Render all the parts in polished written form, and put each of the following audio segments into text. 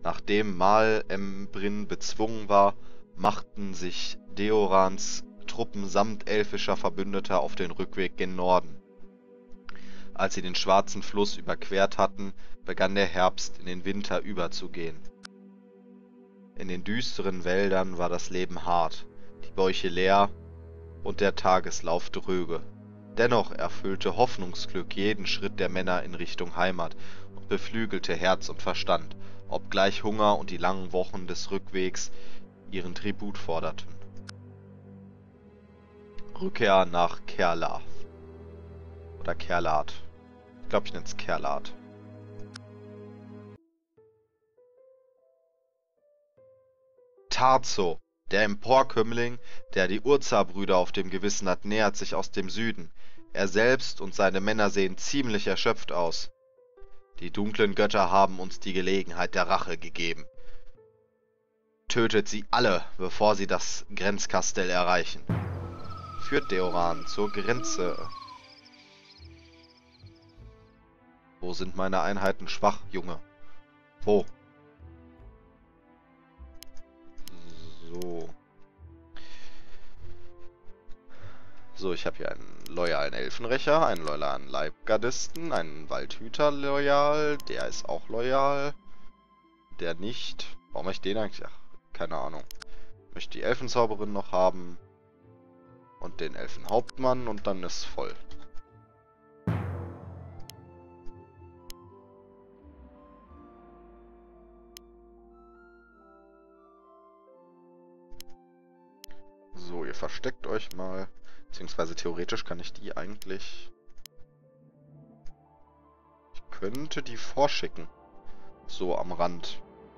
Nachdem Mal Embryn bezwungen war, machten sich Deorans Truppen samt elfischer Verbündeter auf den Rückweg gen Norden. Als sie den schwarzen Fluss überquert hatten, begann der Herbst in den Winter überzugehen. In den düsteren Wäldern war das Leben hart, die Bäuche leer und der Tageslauf dröge. Dennoch erfüllte Hoffnungsglück jeden Schritt der Männer in Richtung Heimat und beflügelte Herz und Verstand, obgleich Hunger und die langen Wochen des Rückwegs ihren Tribut forderten. Rückkehr nach Kerlath. Oder Kerlath. Ich glaube, ich nenne es Kerlath. Tarzo, der Emporkömmling, der die Urza-Brüder auf dem Gewissen hat, nähert sich aus dem Süden. Er selbst und seine Männer sehen ziemlich erschöpft aus. Die dunklen Götter haben uns die Gelegenheit der Rache gegeben. Tötet sie alle, bevor sie das Grenzkastell erreichen. Führt Deoran zur Grenze. Wo sind meine Einheiten schwach, Junge? Wo? So. So, ich habe hier einen loyalen Elfenrächer, einen loyalen Leibgardisten, einen Waldhüter loyal, der ist auch loyal. Der nicht. Warum möchte ich den eigentlich? Ach, keine Ahnung. Ich möchte die Elfenzauberin noch haben. Und den Elfenhauptmann und dann ist voll. So, ihr versteckt euch mal. Beziehungsweise theoretisch kann ich die eigentlich... Ich könnte die vorschicken. So am Rand.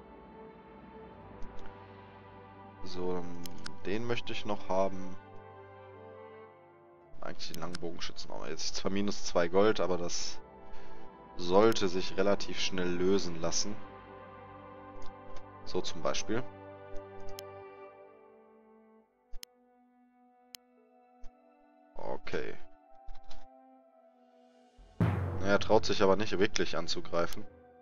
So, den möchte ich noch haben. Eigentlich den Langbogenschützen auch. Jetzt zwar minus 2 Gold, aber das sollte sich relativ schnell lösen lassen. So zum Beispiel. Okay. Er traut sich aber nicht wirklich anzugreifen.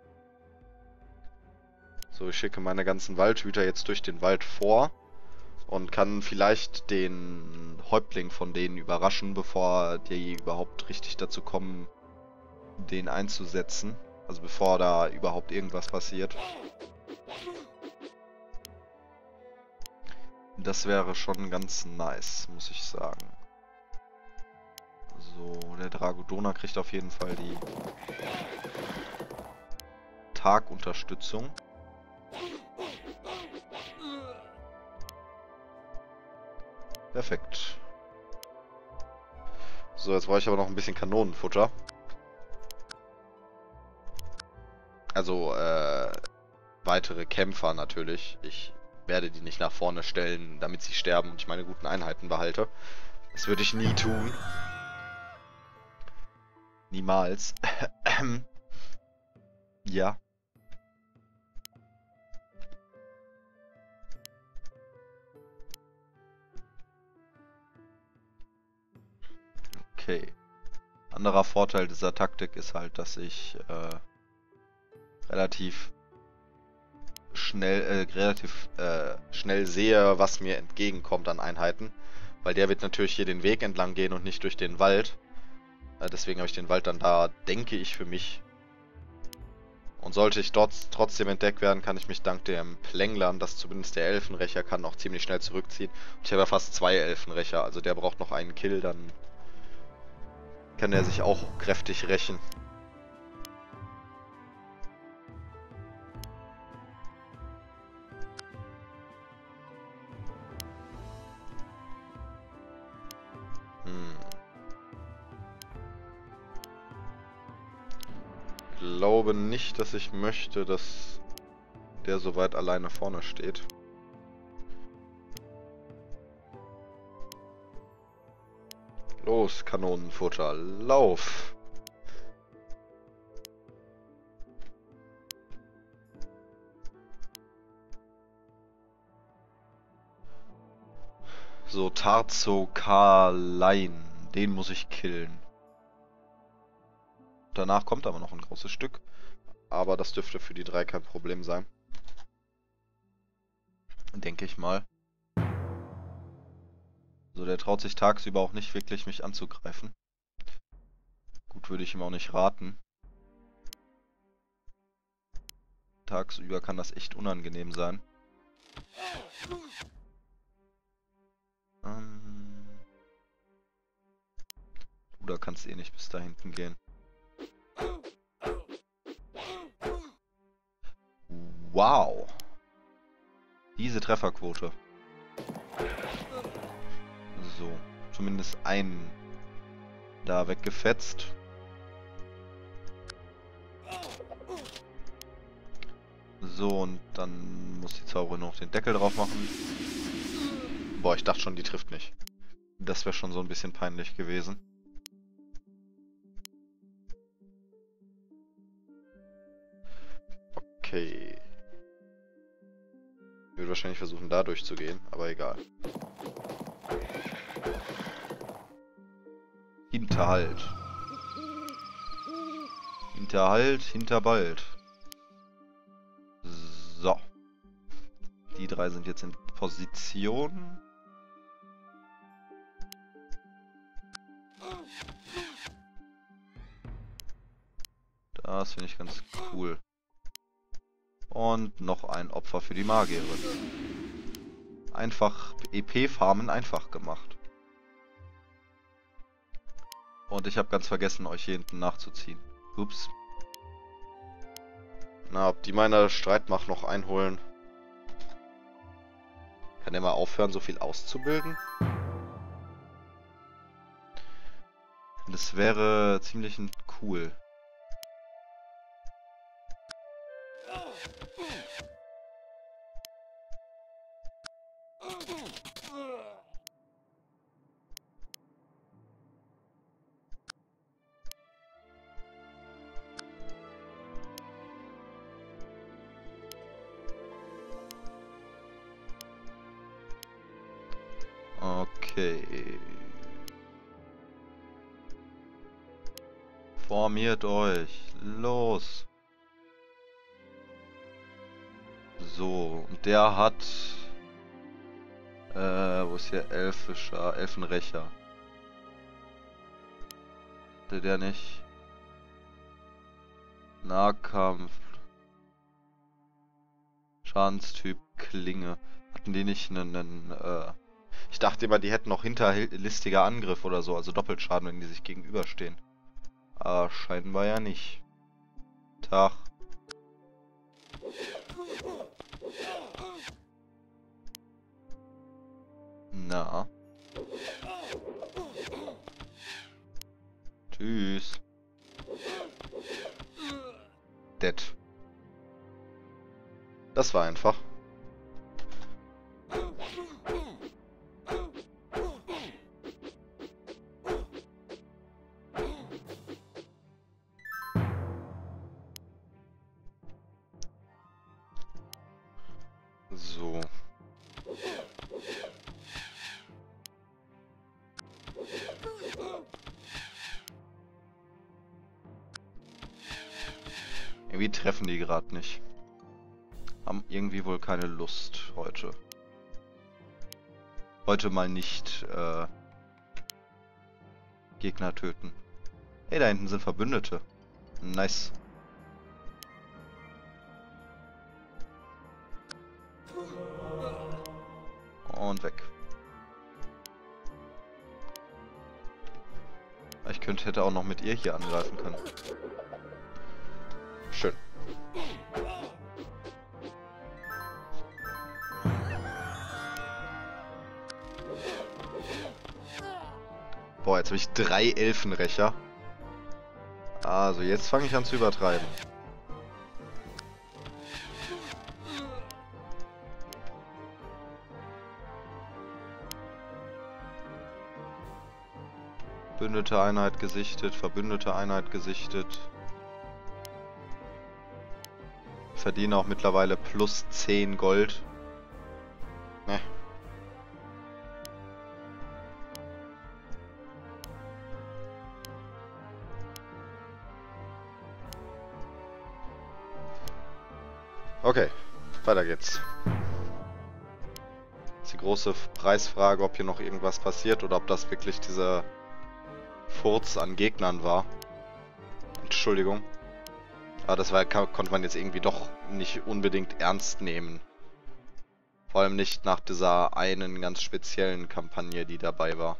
So, ich schicke meine ganzen Waldhüter jetzt durch den Wald vor und kann vielleicht den Häuptling von denen überraschen, bevor die überhaupt richtig dazu kommen, den einzusetzen. Also bevor da überhaupt irgendwas passiert. Das wäre schon ganz nice, muss ich sagen. So, der Dragodona kriegt auf jeden Fall die Tagunterstützung. Perfekt. So, jetzt brauche ich aber noch ein bisschen Kanonenfutter. Also, weitere Kämpfer natürlich. Ich werde die nicht nach vorne stellen, damit sie sterben und ich meine guten Einheiten behalte. Das würde ich nie tun. Niemals. Ja. Okay. Anderer Vorteil dieser Taktik ist halt, dass ich relativ schnell sehe, was mir entgegenkommt an Einheiten. Weil der wird natürlich hier den Weg entlang gehen und nicht durch den Wald. Deswegen habe ich den Wald dann da, denke ich, für mich. Und sollte ich dort trotzdem entdeckt werden, kann ich mich dank dem Plänglern, das zumindest der Elfenrächer kann, auch ziemlich schnell zurückziehen. Und ich habe ja fast 2 Elfenrächer, also der braucht noch einen Kill, dann kann er sich auch kräftig rächen. Ich glaube nicht, dass ich möchte, dass der so weit alleine vorne steht. Los, Kanonenfutter, lauf! So, Tarzo Karlein, den muss ich killen. Danach kommt aber noch ein großes Stück. Aber das dürfte für die 3 kein Problem sein. denke ich mal. So, der traut sich tagsüber auch nicht wirklich, mich anzugreifen. Gut, würde ich ihm auch nicht raten. Tagsüber kann das echt unangenehm sein. Du, da kannst eh nicht bis da hinten gehen. Wow. Diese Trefferquote. So, zumindest einen da weggefetzt. So, und dann muss die Zauberin noch den Deckel drauf machen. Boah, ich dachte schon, die trifft nicht. Das wäre schon so ein bisschen peinlich gewesen. Okay. Ich würde wahrscheinlich versuchen, da durchzugehen, aber egal. Hinterhalt. Hinterhalt, hinterbald. So. Die drei sind jetzt in Position. Das finde ich ganz cool. Und noch ein Opfer für die Magierin. Einfach EP-Farmen einfach gemacht. Und ich habe ganz vergessen, euch hier hinten nachzuziehen. Ups. Na, ob die meine Streitmacht noch einholen? Kann der mal aufhören, so viel auszubilden? Das wäre ziemlich cool. Okay. Formiert euch. Los. So, und der hat... wo ist hier Elfenrächer? Hatte der nicht? Nahkampf. Schadenstyp Klinge. Hatten die nicht einen ich dachte immer, die hätten noch hinterlistiger Angriff oder so, also Doppelschaden, wenn die sich gegenüberstehen. Aber scheinbar ja nicht. Tag. Na. Tschüss. Dead. Das war einfach. So. Irgendwie treffen die gerade nicht. Haben irgendwie wohl keine Lust heute. Heute mal nicht Gegner töten. Hey, da hinten sind Verbündete. Nice. Und weg. Ich hätte auch noch mit ihr hier angreifen können. Schön. Boah, jetzt habe ich 3 Elfenrächer. Also jetzt fange ich an zu übertreiben. Verbündete Einheit gesichtet, verbündete Einheit gesichtet. Ich verdiene auch mittlerweile plus 10 Gold. Ne. Okay, weiter geht's. große Preisfrage, ob hier noch irgendwas passiert oder ob das wirklich dieser Furz an Gegnern war. Entschuldigung. Aber das war, konnte man jetzt irgendwie doch nicht unbedingt ernst nehmen. Vor allem nicht nach dieser einen ganz speziellen Kampagne, die dabei war.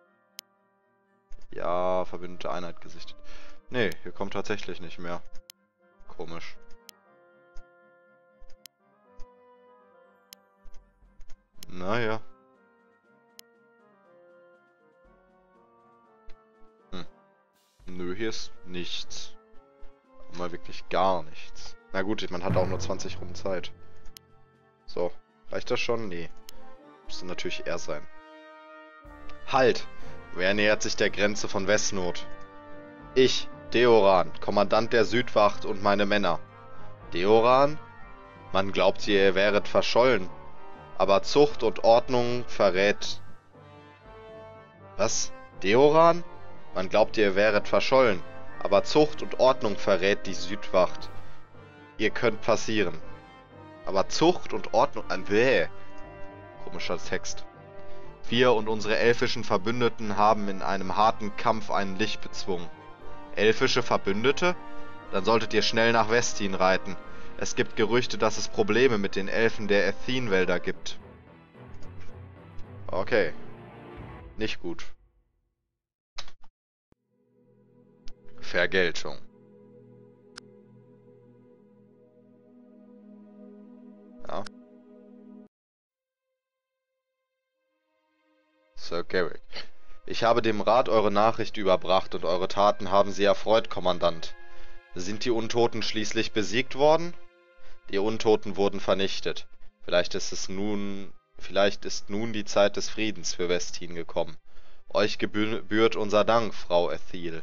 Ja, verbündete Einheit gesichtet. Nee, hier kommt tatsächlich nicht mehr. Komisch. Naja. Nö, hier ist nichts. Mal wirklich gar nichts. Na gut, man hat auch nur 20 Runden Zeit. So, reicht das schon? Nee. Müsste natürlich er sein. Halt! Wer nähert sich der Grenze von Westnot? Ich, Deoran, Kommandant der Südwacht und meine Männer. Deoran? Man glaubt, ihr wäret verschollen. Aber Zucht und Ordnung verrät... Was? Deoran? Man glaubt, ihr wäret verschollen. Aber Zucht und Ordnung verrät die Südwacht. Ihr könnt passieren. Aber Zucht und Ordnung... Komischer Text. Wir und unsere elfischen Verbündeten haben in einem harten Kampf einen Lich bezwungen. Elfische Verbündete? Dann solltet ihr schnell nach Westin reiten. Es gibt Gerüchte, dass es Probleme mit den Elfen der Ethin-Wälder gibt. Okay. Nicht gut. Vergeltung. Ja. Sir Garrick. Ich habe dem Rat eure Nachricht überbracht und eure Taten haben sie erfreut, Kommandant. Sind die Untoten schließlich besiegt worden? Die Untoten wurden vernichtet. Vielleicht ist nun die Zeit des Friedens für Westin gekommen. Euch gebührt unser Dank, Frau Ethil.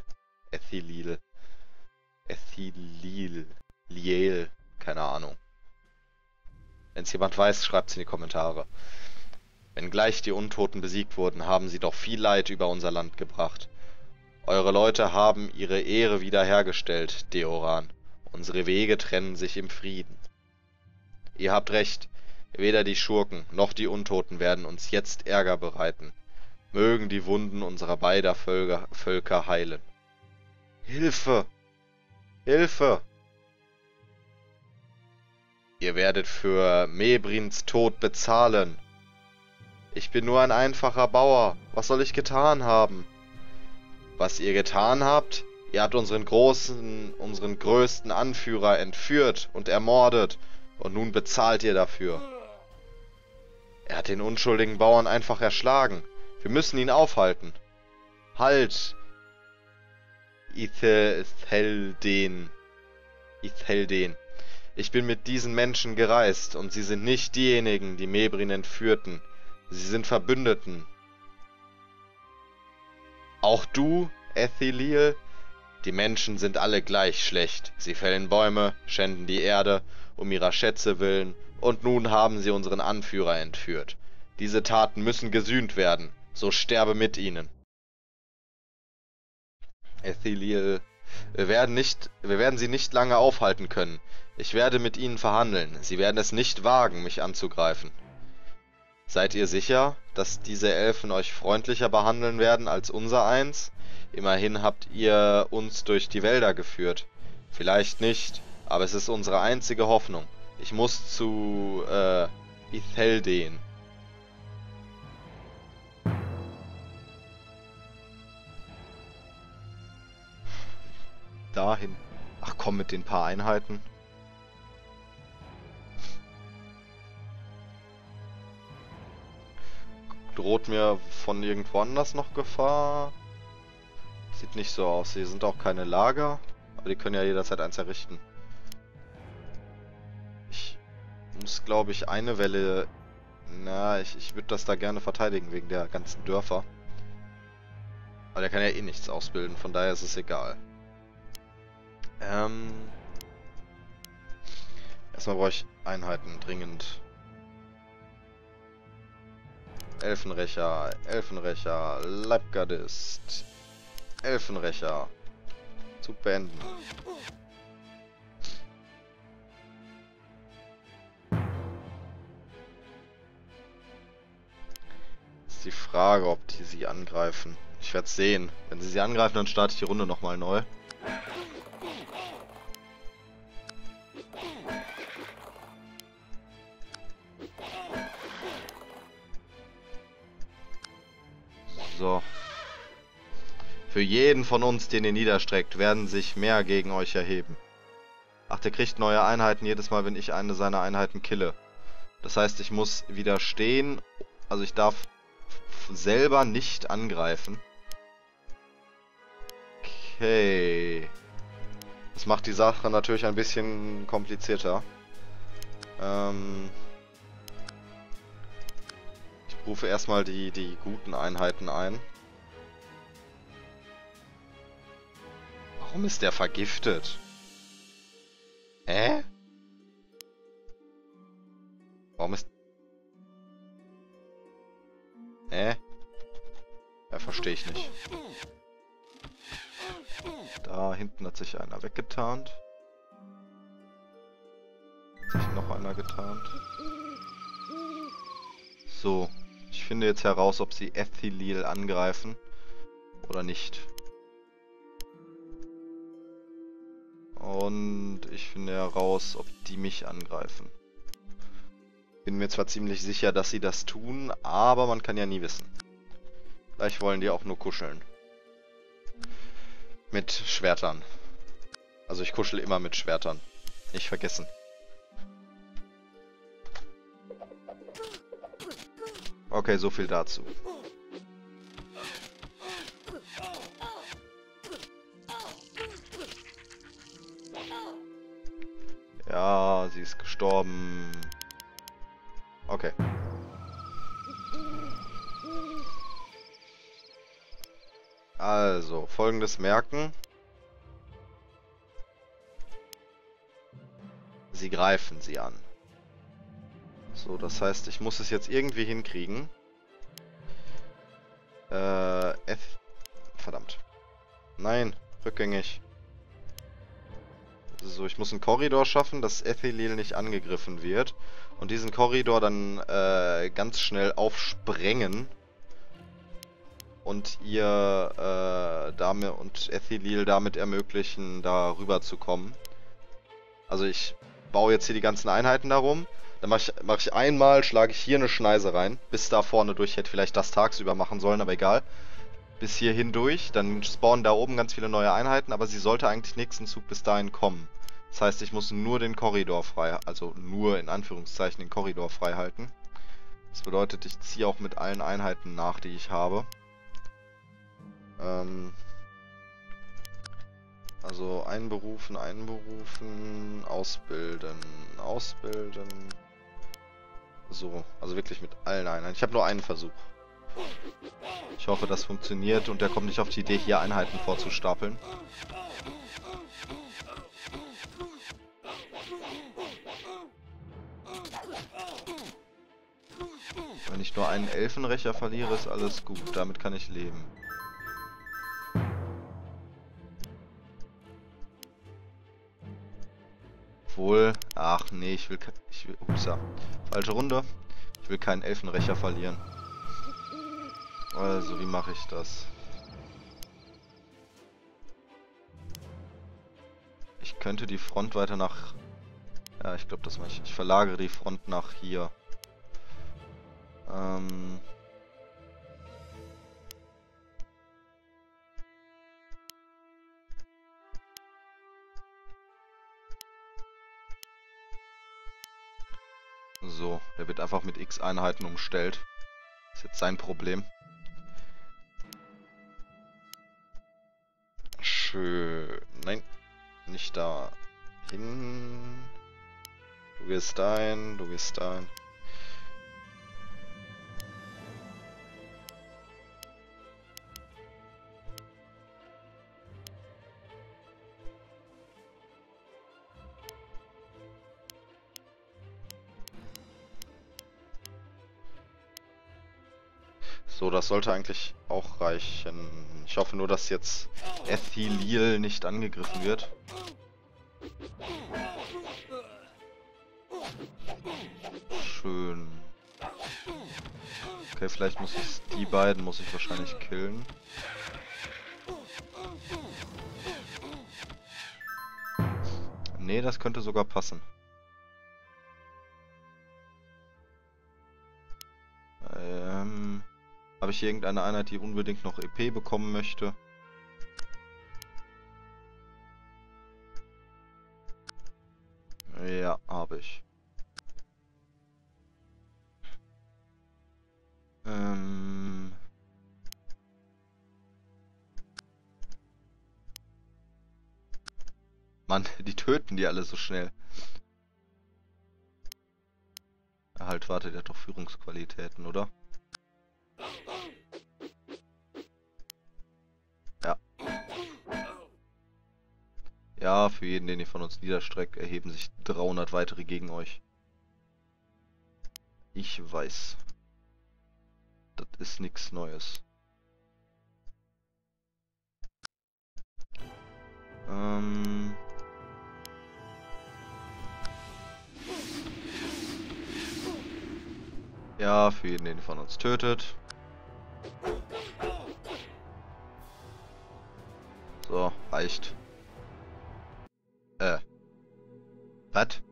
Liel. Keine Ahnung. Wenn es jemand weiß, schreibt es in die Kommentare. Wenngleich die Untoten besiegt wurden, haben sie doch viel Leid über unser Land gebracht. Eure Leute haben ihre Ehre wiederhergestellt, Deoran. Unsere Wege trennen sich im Frieden. Ihr habt recht. Weder die Schurken noch die Untoten werden uns jetzt Ärger bereiten. Mögen die Wunden unserer beider Völker heilen. Hilfe! Hilfe! Ihr werdet für Mebrins Tod bezahlen. Ich bin nur ein einfacher Bauer. Was soll ich getan haben? Was ihr getan habt? Ihr habt unseren größten Anführer entführt und ermordet. Und nun bezahlt ihr dafür. Er hat den unschuldigen Bauern einfach erschlagen. Wir müssen ihn aufhalten. Halt! Ithelden. Ich bin mit diesen Menschen gereist und sie sind nicht diejenigen, die Mebrin entführten. Sie sind Verbündeten. Auch du, Ethilil? Die Menschen sind alle gleich schlecht. Sie fällen Bäume, schänden die Erde, um ihrer Schätze willen, und nun haben sie unseren Anführer entführt. Diese Taten müssen gesühnt werden, so sterbe mit ihnen. Ethilil, wir werden sie nicht lange aufhalten können. Ich werde mit ihnen verhandeln. Sie werden es nicht wagen, mich anzugreifen. Seid ihr sicher, dass diese Elfen euch freundlicher behandeln werden als unsereins? Immerhin habt ihr uns durch die Wälder geführt. Vielleicht nicht, aber es ist unsere einzige Hoffnung. Ich muss zu, Ithelden. Dahin. Ach komm, mit den paar Einheiten. Droht mir von irgendwo anders noch Gefahr? Sieht nicht so aus. Hier sind auch keine Lager. Aber die können ja jederzeit eins errichten. Ich muss, glaube ich, eine Welle... Na, ich würde das da gerne verteidigen wegen der ganzen Dörfer. Aber der kann ja eh nichts ausbilden. Von daher ist es egal. Erstmal brauche ich Einheiten dringend. Elfenrächer, Leibgardist, Elfenrächer. Zug beenden. Ist die Frage, ob die sie angreifen. Ich werde es sehen. Wenn sie angreifen, dann starte ich die Runde nochmal neu. So. Für jeden von uns, den ihr niederstreckt, werden sich mehr gegen euch erheben. Ach, der kriegt neue Einheiten jedes Mal, wenn ich eine seiner Einheiten kille. Das heißt, ich muss widerstehen. Also ich darf selber nicht angreifen. Okay. Das macht die Sache natürlich ein bisschen komplizierter. Ich rufe erstmal die guten Einheiten ein. Warum ist der vergiftet? Hä? Warum ist... Ja, verstehe ich nicht. Da hinten hat sich einer weggetarnt. Hat sich noch einer getarnt. So, ich finde jetzt heraus, ob sie Ethilil angreifen oder nicht. Und ich finde heraus, ob die mich angreifen. Bin mir zwar ziemlich sicher, dass sie das tun, aber man kann ja nie wissen. Vielleicht wollen die auch nur kuscheln. Mit Schwertern. Also ich kuschel immer mit Schwertern. Nicht vergessen. Okay, so viel dazu. Ja, sie ist gestorben. Okay. Also, Folgendes merken. Sie greifen sie an. So, das heißt, ich muss es jetzt irgendwie hinkriegen. Verdammt. Nein, rückgängig. So, ich muss einen Korridor schaffen, dass Ethilil nicht angegriffen wird. Und diesen Korridor dann ganz schnell aufsprengen. Und ihr damit und Ethilil damit ermöglichen, da rüber zu kommen. Also ich baue jetzt hier die ganzen Einheiten darum. Dann mach ich einmal, schlage ich hier eine Schneise rein. Bis da vorne durch. Ich hätte vielleicht das tagsüber machen sollen, aber egal. Bis hierhin durch. Dann spawnen da oben ganz viele neue Einheiten. Aber sie sollte eigentlich nächsten Zug bis dahin kommen. Das heißt, ich muss nur den Korridor frei, also nur in Anführungszeichen den Korridor frei halten. Das bedeutet, ich ziehe auch mit allen Einheiten nach, die ich habe. Also einberufen, ausbilden. So, also wirklich mit allen Einheiten. Ich habe nur einen Versuch. Ich hoffe, das funktioniert und der kommt nicht auf die Idee, hier Einheiten vorzustapeln. Wenn ich nur einen Elfenrächer verliere, ist alles gut. Damit kann ich leben. Obwohl... Ach nee, ich will... Upsa. Falsche Runde. Ich will keinen Elfenrächer verlieren. Also, wie mache ich das? Ich könnte die Front weiter nach... Ja, ich glaube, das mache ich. Ich verlagere die Front nach hier. So, der wird einfach mit X Einheiten umstellt. Ist jetzt sein Problem. Schön. Nein, nicht da. Hin. Du gehst ein, du gehst ein. So, das sollte eigentlich auch reichen. Ich hoffe nur, dass jetzt Ethilil nicht angegriffen wird. Schön. Okay, vielleicht muss ich die beiden muss ich wahrscheinlich killen. Nee, das könnte sogar passen. Habe ich hier irgendeine Einheit, die unbedingt noch EP bekommen möchte? Ja, habe ich. Mann, die töten die alle so schnell. Halt, warte, der hat doch Führungsqualitäten, oder? Ja. Ja, für jeden, den ihr von uns niederstreckt, erheben sich 300 weitere gegen euch. Ich weiß. Das ist nichts Neues. Ja, für jeden, den ihr von uns tötet. So, reicht. Was?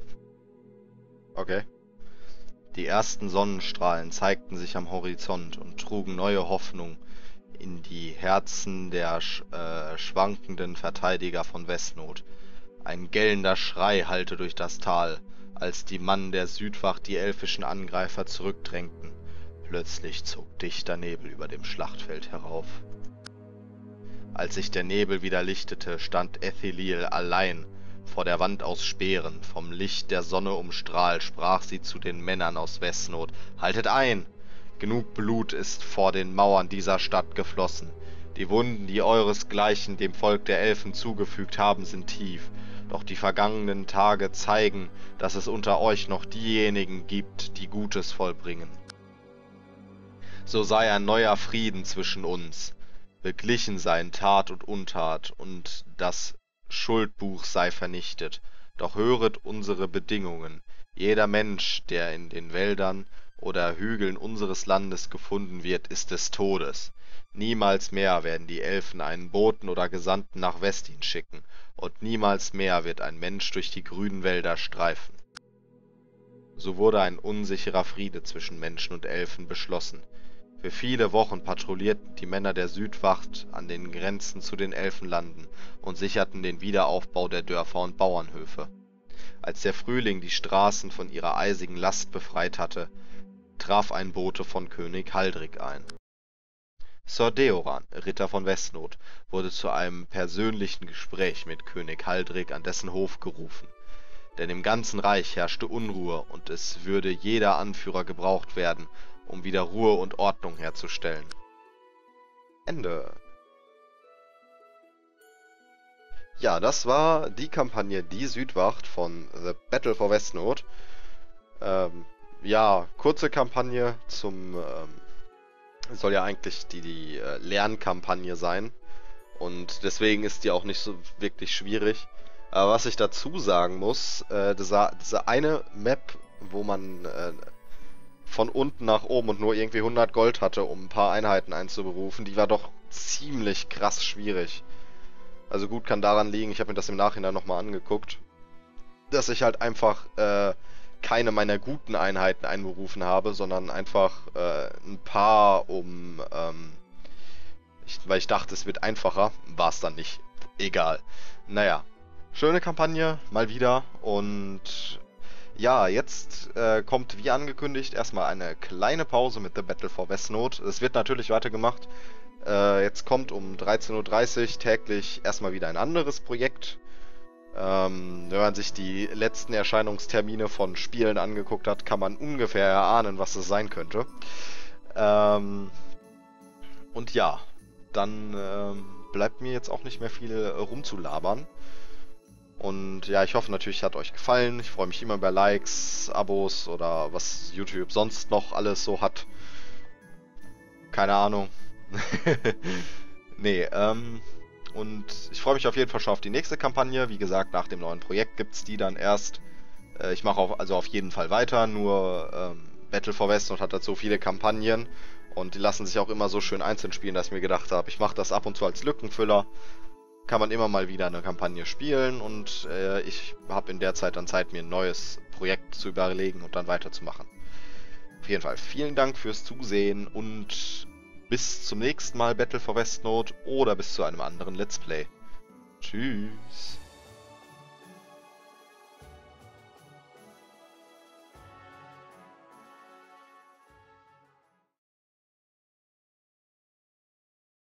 Okay. Die ersten Sonnenstrahlen zeigten sich am Horizont und trugen neue Hoffnung in die Herzen der schwankenden Verteidiger von Westnot. Ein gellender Schrei hallte durch das Tal, als die Mannen der Südwacht die elfischen Angreifer zurückdrängten. Plötzlich zog dichter Nebel über dem Schlachtfeld herauf. Als sich der Nebel wieder lichtete, stand Etheliel allein vor der Wand aus Speeren. Vom Licht der Sonne umstrahlt, sprach sie zu den Männern aus Westnot: Haltet ein! Genug Blut ist vor den Mauern dieser Stadt geflossen. Die Wunden, die euresgleichen dem Volk der Elfen zugefügt haben, sind tief. Doch die vergangenen Tage zeigen, dass es unter euch noch diejenigen gibt, die Gutes vollbringen. So sei ein neuer Frieden zwischen uns. Beglichen seien Tat und Untat, und das Schuldbuch sei vernichtet. Doch höret unsere Bedingungen. Jeder Mensch, der in den Wäldern oder Hügeln unseres Landes gefunden wird, ist des Todes. Niemals mehr werden die Elfen einen Boten oder Gesandten nach Westin schicken, und niemals mehr wird ein Mensch durch die grünen Wälder streifen. So wurde ein unsicherer Friede zwischen Menschen und Elfen beschlossen. Für viele Wochen patrouillierten die Männer der Südwacht an den Grenzen zu den Elfenlanden und sicherten den Wiederaufbau der Dörfer und Bauernhöfe. Als der Frühling die Straßen von ihrer eisigen Last befreit hatte, traf ein Bote von König Haldrik ein. Sir Deoran, Ritter von Westnot, wurde zu einem persönlichen Gespräch mit König Haldrik an dessen Hof gerufen. Denn im ganzen Reich herrschte Unruhe und es würde jeder Anführer gebraucht werden, um wieder Ruhe und Ordnung herzustellen. Ende. Ja, das war die Kampagne Die Südwacht von The Battle for Westnot. Ja, kurze Kampagne zum... soll ja eigentlich die Lernkampagne sein. Und deswegen ist die auch nicht so wirklich schwierig. Aber was ich dazu sagen muss, diese eine Map, wo man von unten nach oben und nur irgendwie 100 Gold hatte, um ein paar Einheiten einzuberufen, die war doch ziemlich krass schwierig. Also gut, kann daran liegen, ich habe mir das im Nachhinein nochmal angeguckt, dass ich halt einfach keine meiner guten Einheiten einberufen habe, sondern einfach ein paar weil ich dachte, es wird einfacher, war es dann nicht. Egal. Naja, schöne Kampagne, mal wieder, und ja, jetzt kommt wie angekündigt erstmal eine kleine Pause mit The Battle for Westnot. Es wird natürlich weitergemacht. Jetzt kommt um 13:30 Uhr täglich erstmal wieder ein anderes Projekt. Wenn man sich die letzten Erscheinungstermine von Spielen angeguckt hat, kann man ungefähr erahnen, was es sein könnte. Und ja, dann bleibt mir jetzt auch nicht mehr viel rumzulabern. Und ja, ich hoffe natürlich, hat euch gefallen. Ich freue mich immer über Likes, Abos oder was YouTube sonst noch alles so hat. Keine Ahnung. Nee, und ich freue mich auf jeden Fall schon auf die nächste Kampagne. Wie gesagt, nach dem neuen Projekt gibt's die dann erst. Ich mache also auf jeden Fall weiter, nur Battle for Westnode hat halt so viele Kampagnen und die lassen sich auch immer so schön einzeln spielen, dass ich mir gedacht habe, ich mache das ab und zu als Lückenfüller. Kann man immer mal wieder eine Kampagne spielen und ich habe in der Zeit dann Zeit, mir ein neues Projekt zu überlegen und dann weiterzumachen. Auf jeden Fall vielen Dank fürs Zusehen und bis zum nächsten Mal Battle for Westnode oder bis zu einem anderen Let's Play. Tschüss.